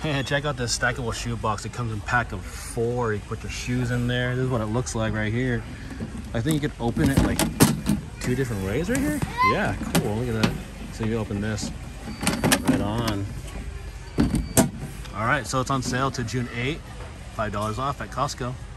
Hey, check out this stackable shoe box. It comes in a pack of 4. You put your shoes in there. This is what it looks like right here. I think you could open it like 2 different ways right here. Yeah, cool. Look at that. So you open this. Right on. All right, so it's on sale to June 8th. $5 off at Costco.